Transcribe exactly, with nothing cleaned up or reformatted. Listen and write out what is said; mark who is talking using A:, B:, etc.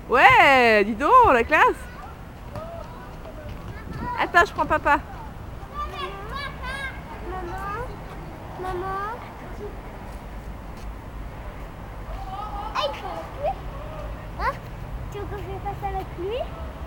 A: Ouais, dis donc, la classe. Attends, je prends papa.
B: Maman, maman. Ah, il faut avec lui. Hein? Tu veux que je fasse avec lui?